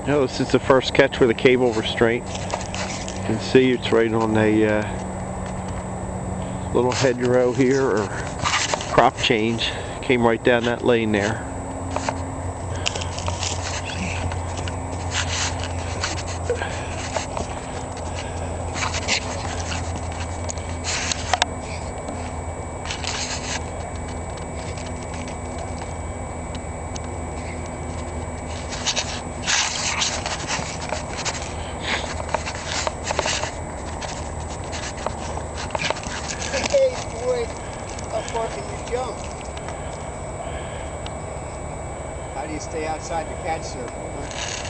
Oh, this is the first catch with a cable restraint. You can see it's right on a little hedgerow here, or crop change. Came right down that lane there. Hey boy, how far can you jump? How do you stay outside the catch circle, huh?